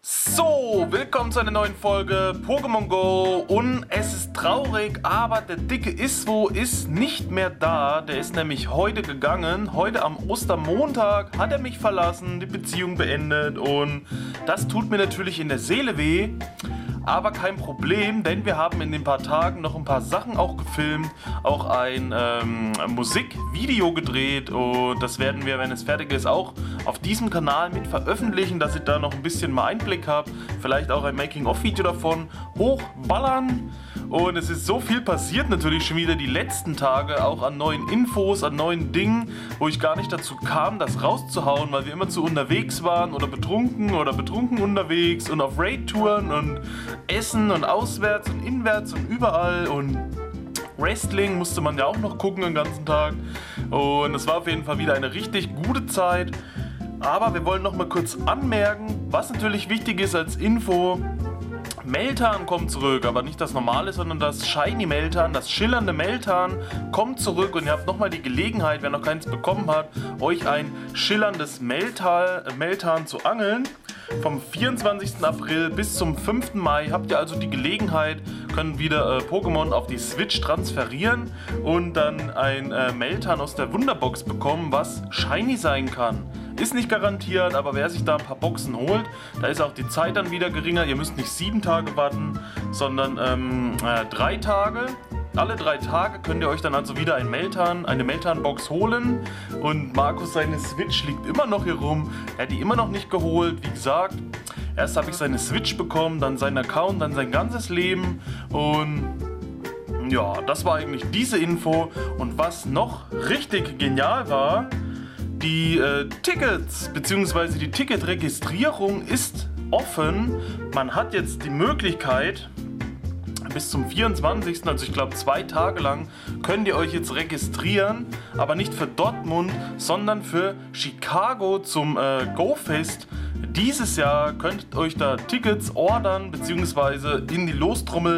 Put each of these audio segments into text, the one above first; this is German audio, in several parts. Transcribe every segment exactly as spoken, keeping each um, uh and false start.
So, willkommen zu einer neuen Folge Pokémon Go und es ist traurig, aber der dicke Iswo ist nicht mehr da. Der ist nämlich heute gegangen. Heute am Ostermontag hat er mich verlassen, die Beziehung beendet und das tut mir natürlich in der Seele weh. Aber kein Problem, denn wir haben in den paar Tagen noch ein paar Sachen auch gefilmt, auch ein ähm, Musikvideo gedreht und das werden wir, wenn es fertig ist, auch auf diesem Kanal mit veröffentlichen, dass ihr da noch ein bisschen mal Einblick habt, vielleicht auch ein Making-of-Video davon hochballern. Und es ist so viel passiert natürlich schon wieder die letzten Tage, auch an neuen Infos, an neuen Dingen, wo ich gar nicht dazu kam, das rauszuhauen, weil wir immer zu unterwegs waren oder betrunken oder betrunken unterwegs und auf Raid-Touren und Essen und auswärts und inwärts und überall und Wrestling musste man ja auch noch gucken den ganzen Tag und es war auf jeden Fall wieder eine richtig gute Zeit. Aber wir wollen noch mal kurz anmerken, was natürlich wichtig ist als Info. Meltan kommt zurück, aber nicht das normale, sondern das Shiny Meltan, das schillernde Meltan kommt zurück und ihr habt nochmal die Gelegenheit, wer noch keins bekommen hat, euch ein schillerndes Meltan, äh, Meltan zu angeln. Vom vierundzwanzigsten April bis zum fünften Mai habt ihr also die Gelegenheit, können wieder äh, Pokémon auf die Switch transferieren und dann ein äh, Meltan aus der Wunderbox bekommen, was Shiny sein kann. Ist nicht garantiert, aber wer sich da ein paar Boxen holt, da ist auch die Zeit dann wieder geringer. Ihr müsst nicht sieben Tage warten, sondern ähm, äh, drei Tage. Alle drei Tage könnt ihr euch dann also wieder ein Meltan, eine Meltan-Box holen. Und Markus, seine Switch liegt immer noch hier rum. Er hat die immer noch nicht geholt. Wie gesagt, erst habe ich seine Switch bekommen, dann seinen Account, dann sein ganzes Leben. Und ja, das war eigentlich diese Info. Und was noch richtig genial war, die äh, Tickets bzw. die Ticketregistrierung ist offen. Man hat jetzt die Möglichkeit, bis zum vierundzwanzigsten, also ich glaube zwei Tage lang, könnt ihr euch jetzt registrieren, aber nicht für Dortmund, sondern für Chicago zum äh, Go-Fest. Dieses Jahr könnt ihr euch da Tickets ordern bzw. in die Lostrommel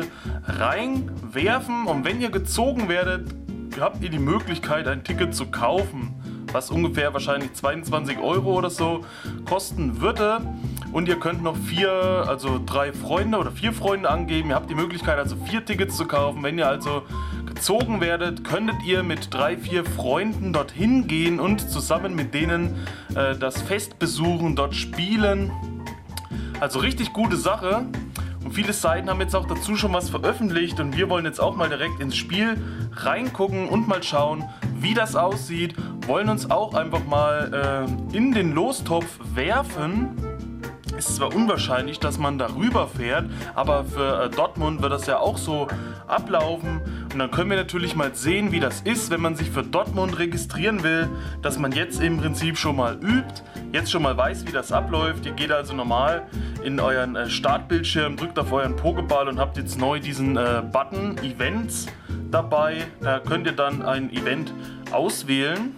reinwerfen und wenn ihr gezogen werdet, habt ihr die Möglichkeit, ein Ticket zu kaufen, was ungefähr wahrscheinlich zweiundzwanzig Euro oder so kosten würde. Und ihr könnt noch vier, also drei Freunde oder vier Freunde angeben. Ihr habt die Möglichkeit, also vier Tickets zu kaufen. Wenn ihr also gezogen werdet, könntet ihr mit drei, vier Freunden dorthin gehen und zusammen mit denen äh, das Fest besuchen, dort spielen. Also richtig gute Sache. Und viele Seiten haben jetzt auch dazu schon was veröffentlicht und wir wollen jetzt auch mal direkt ins Spiel reingucken und mal schauen, wie das aussieht. Wollen uns auch einfach mal äh, in den Lostopf werfen. Es ist zwar unwahrscheinlich, dass man darüber fährt, aber für äh, Dortmund wird das ja auch so ablaufen. Und dann können wir natürlich mal sehen, wie das ist, wenn man sich für Dortmund registrieren will, dass man jetzt im Prinzip schon mal übt, jetzt schon mal weiß, wie das abläuft. Ihr geht also normal in euren äh, Startbildschirm, drückt auf euren Pokéball und habt jetzt neu diesen äh, Button Events dabei. Da könnt ihr dann ein Event auswählen,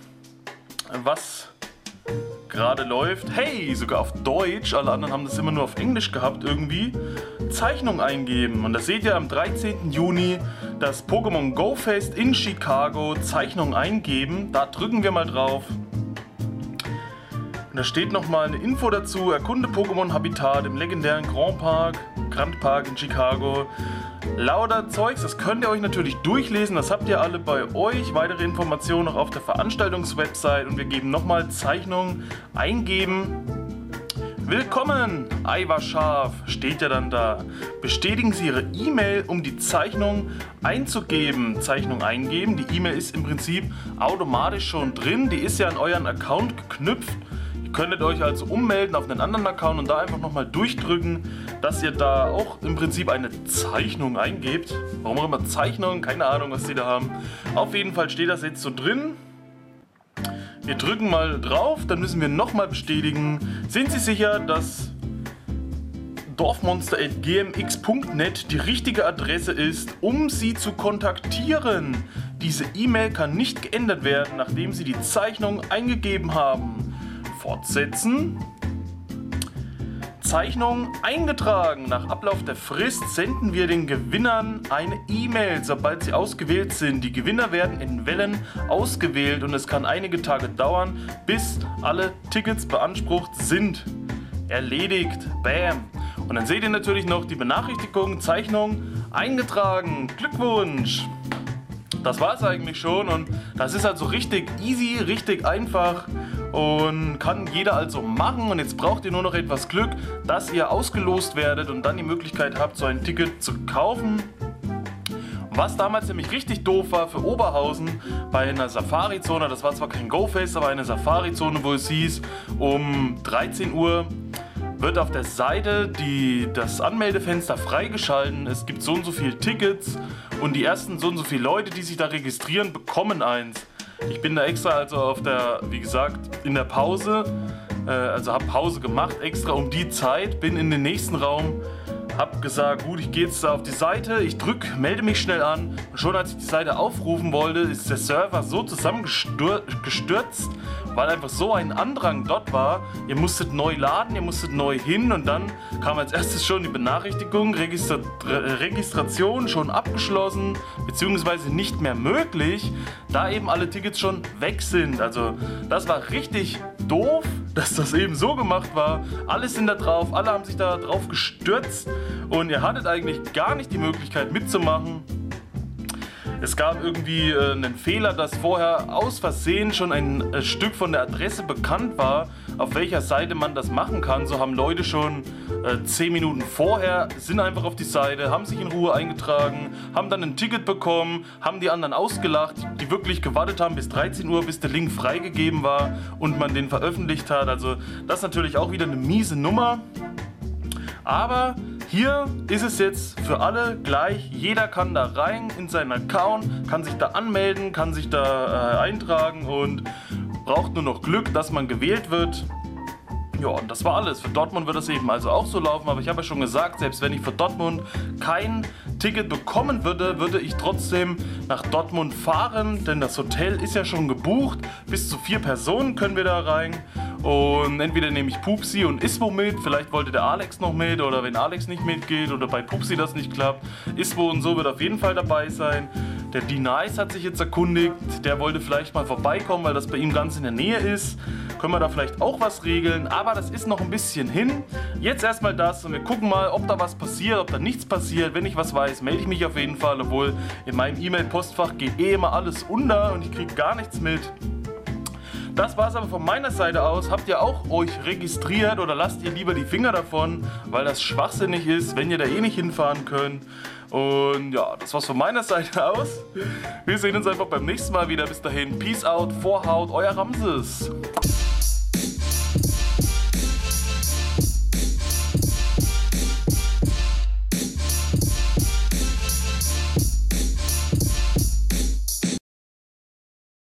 was gerade läuft. Hey, sogar auf Deutsch. Alle anderen haben das immer nur auf Englisch gehabt irgendwie. Zeichnung eingeben. Und da seht ihr am dreizehnten Juni das Pokémon Go Fest in Chicago. Zeichnung eingeben. Da drücken wir mal drauf. Und da steht nochmal eine Info dazu. Erkunde Pokémon Habitat im legendären Grand Park, Grand Park in Chicago. Lauter Zeugs, das könnt ihr euch natürlich durchlesen, das habt ihr alle bei euch. Weitere Informationen noch auf der Veranstaltungswebsite und wir geben nochmal Zeichnung eingeben. Willkommen, Aiwa Scharf, steht ja dann da. Bestätigen Sie Ihre E-Mail, um die Zeichnung einzugeben. Zeichnung eingeben, die E-Mail ist im Prinzip automatisch schon drin, die ist ja an euren Account geknüpft. Ihr könntet euch also ummelden auf einen anderen Account und da einfach nochmal durchdrücken, dass ihr da auch im Prinzip eine Zeichnung eingebt. Warum auch immer Zeichnung, keine Ahnung, was die da haben. Auf jeden Fall steht das jetzt so drin. Wir drücken mal drauf, dann müssen wir nochmal bestätigen. Sind Sie sicher, dass dorfmonster at g m x punkt net die richtige Adresse ist, um Sie zu kontaktieren? Diese E-Mail kann nicht geändert werden, nachdem Sie die Zeichnung eingegeben haben. Fortsetzen. Zeichnung eingetragen. Nach Ablauf der Frist senden wir den Gewinnern eine E-Mail, sobald sie ausgewählt sind. Die Gewinner werden in Wellen ausgewählt und es kann einige Tage dauern, bis alle Tickets beansprucht sind. Erledigt. Bam. Und dann seht ihr natürlich noch die Benachrichtigung, Zeichnung eingetragen. Glückwunsch! Das war es eigentlich schon und das ist also richtig easy, richtig einfach und kann jeder also machen. Und jetzt braucht ihr nur noch etwas Glück, dass ihr ausgelost werdet und dann die Möglichkeit habt, so ein Ticket zu kaufen. Was damals nämlich richtig doof war für Oberhausen bei einer Safari-Zone, das war zwar kein Go-Fest, aber eine Safari-Zone, wo es hieß, um dreizehn Uhr wird auf der Seite die, das Anmeldefenster freigeschalten. Es gibt so und so viele Tickets und die ersten so und so viele Leute, die sich da registrieren, bekommen eins. Ich bin da extra also auf der, wie gesagt, in der Pause, äh, also habe Pause gemacht extra um die Zeit, bin in den nächsten Raum, hab gesagt, gut, ich gehe jetzt auf die Seite, ich drück, melde mich schnell an und schon als ich die Seite aufrufen wollte, ist der Server so zusammengestürzt, weil einfach so ein Andrang dort war. Ihr musstet neu laden, ihr musstet neu hin und dann kam als erstes schon die Benachrichtigung, Registra Registration schon abgeschlossen, beziehungsweise nicht mehr möglich, da eben alle Tickets schon weg sind. Also das war richtig doof, dass das eben so gemacht war. Alle sind da drauf, alle haben sich da drauf gestürzt und ihr hattet eigentlich gar nicht die Möglichkeit mitzumachen. Es gab irgendwie äh, einen Fehler, dass vorher aus Versehen schon ein äh, Stück von der Adresse bekannt war, auf welcher Seite man das machen kann. So haben Leute schon äh, zehn Minuten vorher, sind einfach auf die Seite, haben sich in Ruhe eingetragen, haben dann ein Ticket bekommen, haben die anderen ausgelacht, die wirklich gewartet haben bis dreizehn Uhr, bis der Link freigegeben war und man den veröffentlicht hat. Also das ist natürlich auch wieder eine miese Nummer. Aber hier ist es jetzt für alle gleich, jeder kann da rein in seinen Account, kann sich da anmelden, kann sich da äh, eintragen und braucht nur noch Glück, dass man gewählt wird. Ja, und das war alles. Für Dortmund wird das eben also auch so laufen, aber ich habe ja schon gesagt, selbst wenn ich für Dortmund kein Ticket bekommen würde, würde ich trotzdem nach Dortmund fahren, denn das Hotel ist ja schon gebucht. Bis zu vier Personen können wir da rein. Und entweder nehme ich Pupsi und Iswo mit, vielleicht wollte der Alex noch mit oder wenn Alex nicht mitgeht oder bei Pupsi das nicht klappt, Iswo und so wird auf jeden Fall dabei sein. Der D-Nice hat sich jetzt erkundigt, der wollte vielleicht mal vorbeikommen, weil das bei ihm ganz in der Nähe ist. Können wir da vielleicht auch was regeln, aber das ist noch ein bisschen hin. Jetzt erstmal das und wir gucken mal, ob da was passiert, ob da nichts passiert. Wenn ich was weiß, melde ich mich auf jeden Fall, obwohl in meinem E-Mail-Postfach geht eh immer alles unter und ich kriege gar nichts mit. Das war es aber von meiner Seite aus. Habt ihr auch euch registriert oder lasst ihr lieber die Finger davon, weil das schwachsinnig ist, wenn ihr da eh nicht hinfahren könnt. Und ja, das war's von meiner Seite aus. Wir sehen uns einfach beim nächsten Mal wieder. Bis dahin, Peace out, Vorhaut, euer Ramses.